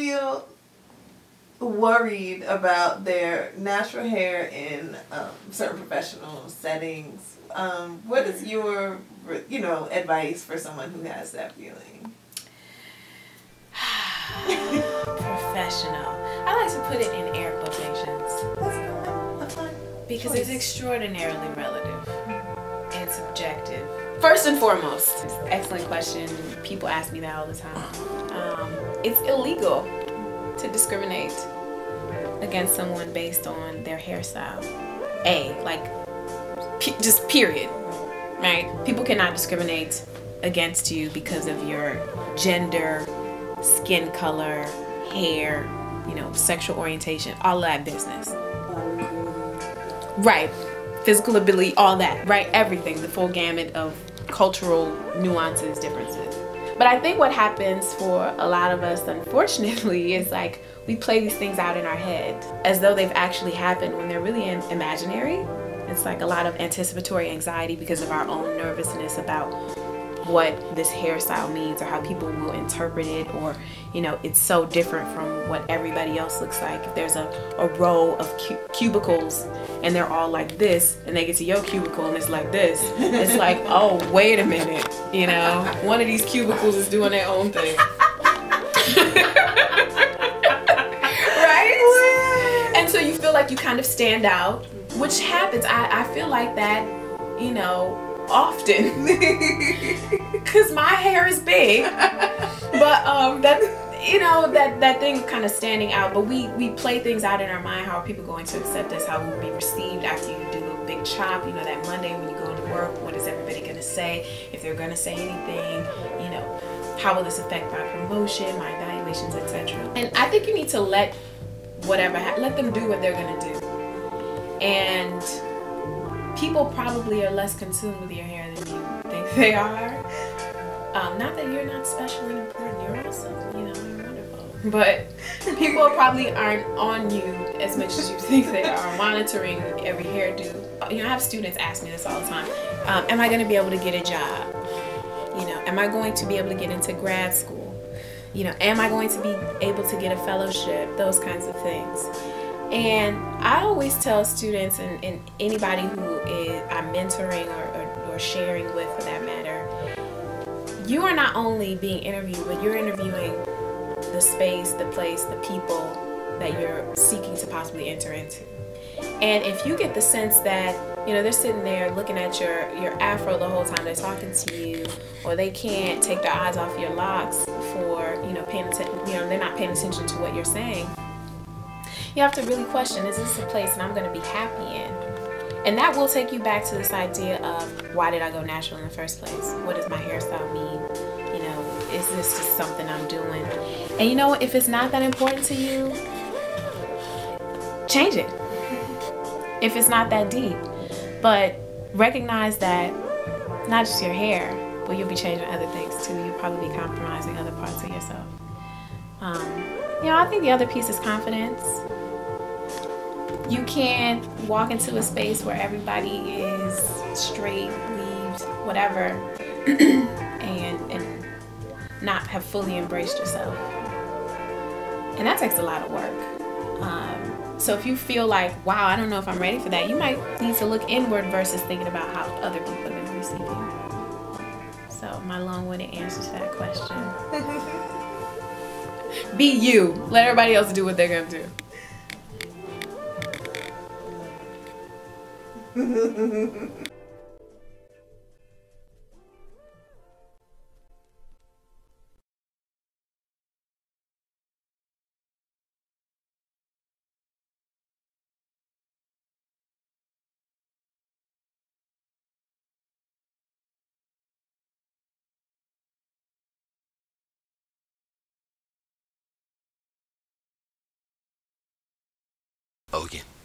feel worried about their natural hair in certain professional settings, what is your, advice for someone who has that feeling? Professional. I like to put it in air quotations. That's fine. Because it's extraordinarily relative and subjective. First and foremost, excellent question. People ask me that all the time. It's illegal to discriminate against someone based on their hairstyle. Just period, right? People cannot discriminate against you because of your gender, skin color, hair, sexual orientation, all that business. Right, physical ability, all that, right? Everything, the full gamut of cultural nuances, differences. But I think what happens for a lot of us, unfortunately, is like we play these things out in our head as though they've actually happened when they're really imaginary. It's like a lot of anticipatory anxiety because of our own nervousness about what this hairstyle means or how people will interpret it, or it's so different from what everybody else looks like. If there's a row of cubicles and they're all like this and they get to your cubicle and it's like this, it's like, oh, wait a minute, one of these cubicles is doing their own thing. Right? And so you feel like you kind of stand out, which happens. I feel like that, often because my hair is big, but that thing of kind of standing out. But we play things out in our mind. How are people going to accept us? How will we be received after you do a big chop? That Monday when you go into work, what is everybody going to say? If they're going to say anything, how will this affect my promotion, my evaluations, etc. And I think you need to let them do what they're going to do. And people probably are less consumed with your hair than you think they are. Not that you're not special and important, you're awesome, you're wonderful. But people probably aren't on you as much as you think they are, monitoring every hairdo. I have students ask me this all the time. Am I going to be able to get a job? Am I going to be able to get into grad school? Am I going to be able to get a fellowship? Those kinds of things. And I always tell students and anybody who I'm mentoring or sharing with, for that matter, you are not only being interviewed, but you're interviewing the space, the place, the people that you're seeking to possibly enter into. And if you get the sense that, they're sitting there looking at your afro the whole time they're talking to you, or they can't take their eyes off your locks for, paying attention, they're not paying attention to what you're saying, you have to really question, is this a place that I'm going to be happy in? And that will take you back to this idea of, why did I go natural in the first place? What does my hairstyle mean? Is this just something I'm doing? And if it's not that important to you, change it. If it's not that deep. But recognize that not just your hair, but you'll be changing other things too. You'll probably be compromising other parts of yourself. I think the other piece is confidence. You can't walk into a space where everybody is straight, weaved, whatever, and not have fully embraced yourself. And that takes a lot of work. So if you feel like, wow, I don't know if I'm ready for that, you might need to look inward versus thinking about how other people have been receiving. So my long-winded answer to that question. Be you. Let everybody else do what they're going to do. Oyin.